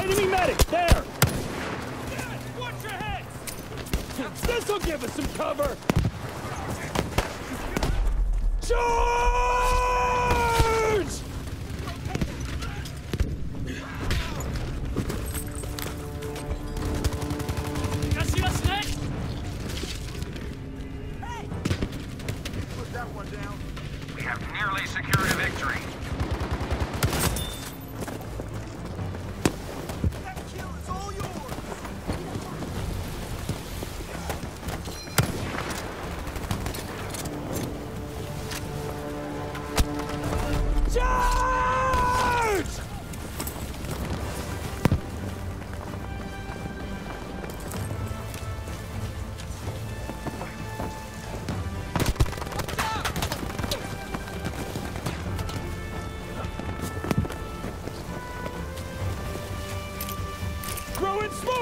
Enemy medic, there! Watch your heads! This'll give us some cover! Charge! We have nearly secured a victory. That kill is all yours! Charge! Throwing smoke!